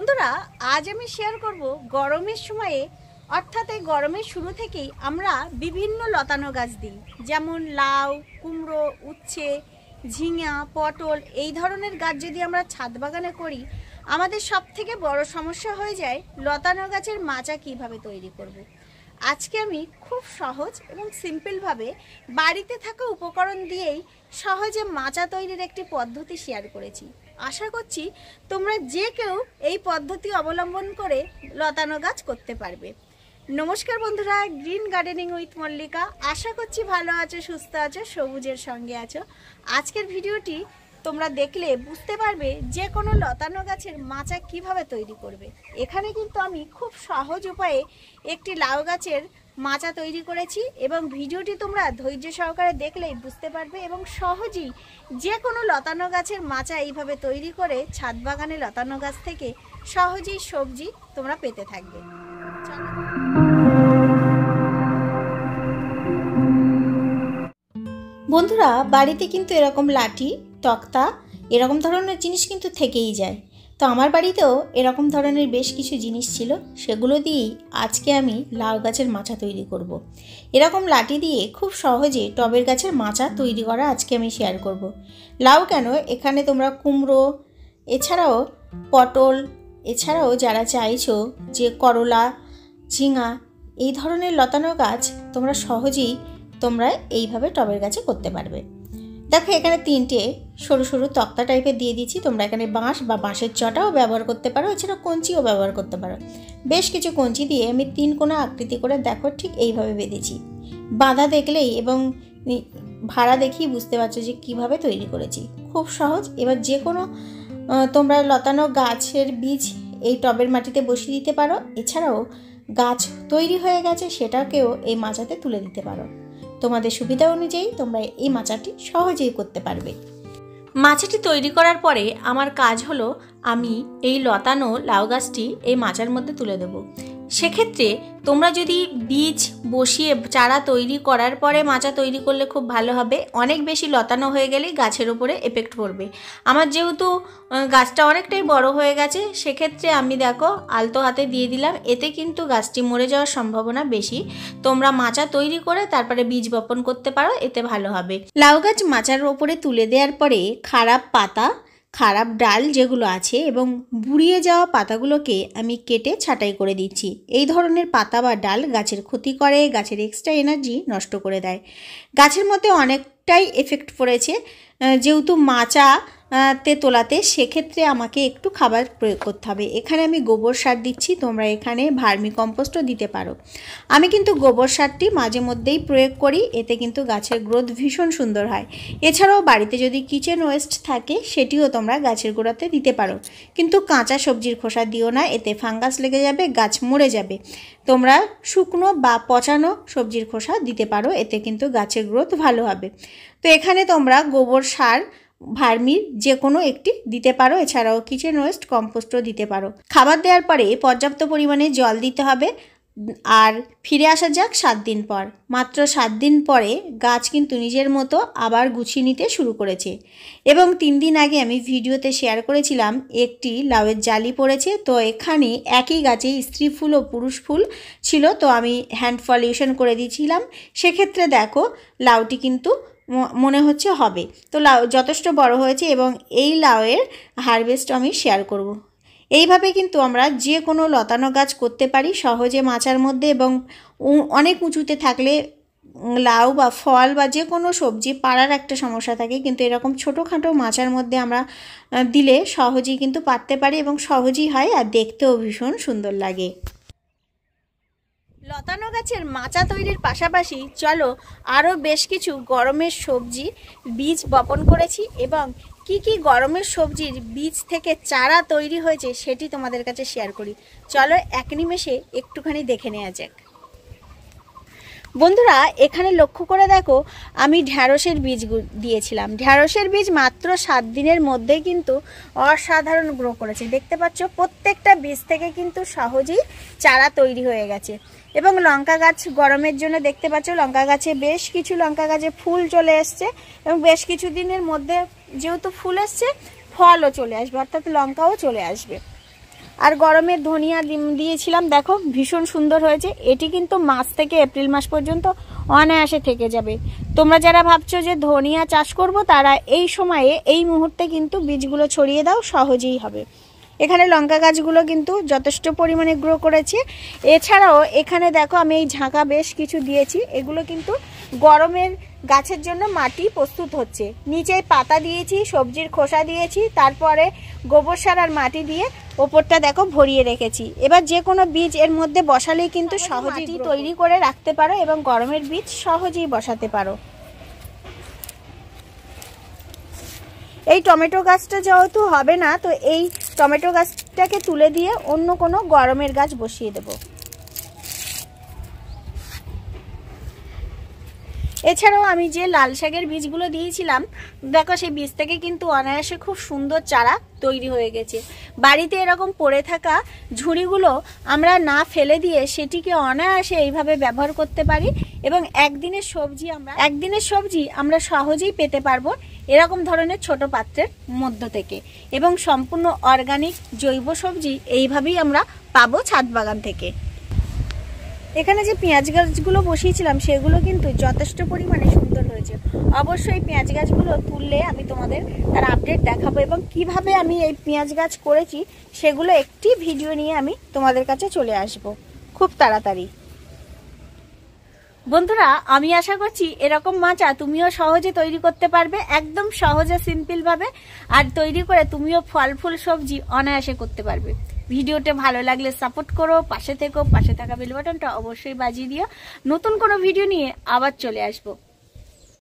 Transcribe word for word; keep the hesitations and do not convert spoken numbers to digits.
বন্ধুরা আজ আমি শেয়ার করব গরমের সময়ে অর্থাৎ এই গরমের শুরু থেকেই আমরা বিভিন্ন লতানো গাছ দিই, যেমন লাউ, কুমড়ো, উচ্ছে, ঝিঙা, পটল এই ধরনের গাছ যদি আমরা ছাদ বাগানে করি, আমাদের সব থেকে বড় সমস্যা হয়ে যায় লতানো গাছের মাচা কিভাবে তৈরি করব। আজকে আমি খুব সহজ এবং সিম্পলভাবে বাড়িতে থাকা উপকরণ দিয়েই সহজে মাচা তৈরির একটি পদ্ধতি শেয়ার করেছি। আশা করছি তোমরা যে কেউ এই পদ্ধতি অবলম্বন করে লতানো গাছ করতে পারবে। নমস্কার বন্ধুরা, গ্রিন গার্ডেনিং উইথ মল্লিকা। আশা করছি ভালো আছো, সুস্থ আছো, সবুজের সঙ্গে আছো। আজকের ভিডিওটি তোমরা দেখলে বুঝতে পারবে যে কোনো লতানো গাছের মাচা কিভাবে তৈরি করবে। এখানে কিন্তু আমি খুব সহজ উপায়ে একটি লাউ গাছের মাচা তৈরি করেছি এবং ভিডিওটি তোমরা ধৈর্য সহকারে দেখলেই বুঝতে পারবে এবং সহজেই যে কোনো লতানো গাছের মাচা এইভাবে তৈরি করে ছাদ বাগানে লতানো গাছ থেকে সহজেই সবজি তোমরা পেতে থাকবে। বন্ধুরা বাড়িতে কিন্তু এরকম লাঠি, তক্তা এরকম ধরনের জিনিস কিন্তু থেকেই যায়। তো আমার বাড়িতেও এরকম ধরনের বেশ কিছু জিনিস ছিল, সেগুলো দিয়েই আজকে আমি লাউ গাছের মাচা তৈরি করব। এরকম লাঠি দিয়ে খুব সহজে টবের গাছের মাচা তৈরি করা আজকে আমি শেয়ার করব। লাউ কেন, এখানে তোমরা কুমড়ো, এছাড়াও পটল, এছাড়াও যারা চাইছো যে করলা, ঝিঙা এই ধরনের লতানো গাছ তোমরা সহজেই তোমরা এইভাবে টবের গাছে করতে পারবে। দেখো এখানে তিনটে সরু সরু তক্তা টাইপের দিয়ে দিচ্ছি। তোমরা এখানে বাঁশ বা বাঁশের চটাও ব্যবহার করতে পারো, এছাড়া কঞ্চিও ব্যবহার করতে পারো। বেশ কিছু কঞ্চি দিয়ে আমি তিন কোণা আকৃতি করে দেখো ঠিক এইভাবে বেঁধেছি। বাঁধা দেখলেই এবং ভাড়া দেখেই বুঝতে পারছো যে কিভাবে তৈরি করেছি। খুব সহজ। এবার যে কোনো তোমরা লতানো গাছের বীজ এই টবের মাটিতে বসিয়ে দিতে পারো, এছাড়াও গাছ তৈরি হয়ে গেছে সেটাকেও এই মাচাতে তুলে দিতে পারো। তোমাদের সুবিধা অনুযায়ী তোমরা এই মাচাটি সহজেই করতে পারবে। মাচাটি তৈরি করার পরে আমার কাজ হলো আমি এই লতানো লাউ গাছটি এই মাচার মধ্যে তুলে দেব। সেক্ষেত্রে তোমরা যদি বীজ বসিয়ে চারা তৈরি করার পরে মাচা তৈরি করলে খুব ভালো হবে। অনেক বেশি লতানো হয়ে গেলেই গাছের উপরে এফেক্ট পড়বে। আমার যেহেতু গাছটা অনেকটাই বড় হয়ে গেছে, সেক্ষেত্রে আমি দেখো আলতো হাতে দিয়ে দিলাম, এতে কিন্তু গাছটি মরে যাওয়ার সম্ভাবনা বেশি। তোমরা মাচা তৈরি করে তারপরে বীজ বপন করতে পারো, এতে ভালো হবে। লাউ গাছ মাচার ওপরে তুলে দেওয়ার পরে খারাপ পাতা, খারাপ ডাল যেগুলো আছে এবং বুড়িয়ে যাওয়া পাতাগুলোকে আমি কেটে ছাঁটাই করে দিচ্ছি। এই ধরনের পাতা বা ডাল গাছের ক্ষতি করে, গাছের এক্সট্রা এনার্জি নষ্ট করে দেয়। গাছের মধ্যে অনেকটাই এফেক্ট পড়েছে যেহেতু মাচা তে তোলাতে, সেক্ষেত্রে আমাকে একটু খাবার প্রয়োগ করতে হবে। এখানে আমি গোবর সার দিচ্ছি, তোমরা এখানে ভার্মি কম্পোস্টও দিতে পারো। আমি কিন্তু গোবর সারটি মাঝে মধ্যেই প্রয়োগ করি, এতে কিন্তু গাছের গ্রোথ ভীষণ সুন্দর হয়। এছাড়াও বাড়িতে যদি কিচেন ওয়েস্ট থাকে সেটিও তোমরা গাছের গোড়াতে দিতে পারো, কিন্তু কাঁচা সবজির খোসা দিও না, এতে ফাঙ্গাস লেগে যাবে, গাছ মরে যাবে। তোমরা শুকনো বা পচানো সবজির খোসা দিতে পারো, এতে কিন্তু গাছের গ্রোথ ভালো হবে। তো এখানে তোমরা গোবর সার, ভার্মির যে কোনো একটি দিতে পারো, এছাড়াও কিচেন ওয়েস্ট কম্পোস্টও দিতে পারো। খাবার দেওয়ার পরে পর্যাপ্ত পরিমাণে জল দিতে হবে। আর ফিরে আসা যাক সাত দিন পর। মাত্র সাত দিন পরে গাছ কিন্তু নিজের মতো আবার গুছিয়ে নিতে শুরু করেছে এবং তিন দিন আগে আমি ভিডিওতে শেয়ার করেছিলাম একটি লাউয়ের জালি পড়েছে। তো এখানে একই গাছে স্ত্রী ফুল ও পুরুষ ফুল ছিল, তো আমি হ্যান্ড পলিউশন করে দিয়েছিলাম। সেক্ষেত্রে দেখো লাউটি কিন্তু মনে হচ্ছে হবে। তো লাউ যথেষ্ট বড় হয়েছে এবং এই লাউয়ের হারভেস্ট আমি শেয়ার করব। এইভাবে কিন্তু আমরা যে কোনো লতানো গাছ করতে পারি সহজে মাচার মধ্যে, এবং অনেক উঁচুতে থাকলে লাউ বা ফল বা যে কোনো সবজি পাড়ার একটা সমস্যা থাকে, কিন্তু এরকম ছোটোখাটো মাচার মধ্যে আমরা দিলে সহজেই কিন্তু পারতে পারি এবং সহজেই হয় আর দেখতেও ভীষণ সুন্দর লাগে। লতানো গাছের মাচা তৈরির পাশাপাশি চলো আরও বেশ কিছু গরমের সবজি বীজ বপন করেছি এবং কি কি গরমের সবজির বীজ থেকে চারা তৈরি হয়েছে সেটি তোমাদের কাছে শেয়ার করি। চলো এক নিমেষে একটুখানি দেখে নেওয়া যাক। বন্ধুরা এখানে লক্ষ্য করে দেখো আমি ঢ্যাঁড়সের বীজ দিয়েছিলাম। ঢ্যাঁড়সের বীজ মাত্র সাত দিনের মধ্যেই কিন্তু অসাধারণ গ্রো করেছে। দেখতে পাচ্ছ প্রত্যেকটা বীজ থেকে কিন্তু সহজেই চারা তৈরি হয়ে গেছে। এবং লঙ্কা গাছ গরমের জন্য দেখতে পাচ্ছ লঙ্কা গাছে বেশ কিছু লঙ্কা গাছে ফুল চলে এসছে এবং বেশ কিছু দিনের মধ্যে যেহেতু ফুল এসছে ফলও চলে আসবে, অর্থাৎ লঙ্কাও চলে আসবে। আর গরমের ধনিয়া দিয়েছিলাম, দেখো ভীষণ সুন্দর হয়েছে। এটি কিন্তু মার্চ থেকে এপ্রিল মাস পর্যন্ত অনায়াসে থেকে যাবে। তোমরা যারা ভাবছো যে ধনিয়া চাষ করব, তারা এই সময়ে এই মুহূর্তে কিন্তু বীজগুলো ছড়িয়ে দাও, সহজেই হবে। এখানে লঙ্কা গাছগুলো কিন্তু যথেষ্ট পরিমাণে গ্রো করেছে। এছাড়াও এখানে দেখো আমি এই ঝাঁকা বেশ কিছু দিয়েছি, এগুলো কিন্তু গরমের গাছের জন্য মাটি প্রস্তুত হচ্ছে। নিচে পাতা দিয়েছি, সবজির খোসা দিয়েছি, তারপরে গোবর সার আর মাটি দিয়ে ওপরটা দেখো ভরিয়ে রেখেছি। এবার যে কোনো বীজ এর মধ্যে বসালেই কিন্তু সহজেই তৈরি করে রাখতে পারো এবং গরমের বীজ সহজেই বসাতে পারো। এই টমেটো গাছটা যেহেতু হবে না, তো এই টমেটো গাছটাকে তুলে দিয়ে অন্য কোনো গরমের গাছ বসিয়ে দেব। এছাড়াও আমি যে লাল শাকের বীজগুলো দিয়েছিলাম, দেখো সেই বীজ থেকে কিন্তু অনায়াসে খুব সুন্দর চারা তৈরি হয়ে গেছে। বাড়িতে এরকম পড়ে থাকা ঝুড়িগুলো আমরা না ফেলে দিয়ে সেটিকে অনায়াসে এইভাবে ব্যবহার করতে পারি এবং একদিনের সবজি আমরা একদিনের সবজি আমরা সহজেই পেতে পারবো এরকম ধরনের ছোট পাত্রের মধ্য থেকে, এবং সম্পূর্ণ অর্গানিক জৈব সবজি এইভাবেই আমরা পাবো ছাদ বাগান থেকে। এখানে যে পেঁয়াজ গাছগুলো বসিয়েছিলাম সেগুলো কিন্তু যথেষ্ট পরিমাণে সুন্দর হয়েছে। অবশ্যই পেঁয়াজ গাছগুলো তুললে আমি তোমাদের তার আপডেট দেখাবো এবং কিভাবে আমি এই পেঁয়াজ গাছ করেছি সেগুলো একটি ভিডিও নিয়ে আমি তোমাদের কাছে চলে আসব খুব তাড়াতাড়ি। বন্ধুরা, আমি আশা করছি এরকম মাচা তুমিও সহজে তৈরি করতে পারবে, একদম সহজে সিম্পল ভাবে, আর তৈরি করে তুমিও ফল ফুল সবজি অনায়াসে করতে পারবে। ভিডিওটা ভালো লাগলে সাপোর্ট করো, পাশে থেকো, পাশে থাকা বেল বাটনটা অবশ্যই বাজিয়ে দিও। নতুন কোনো ভিডিও নিয়ে আবার চলে আসবো।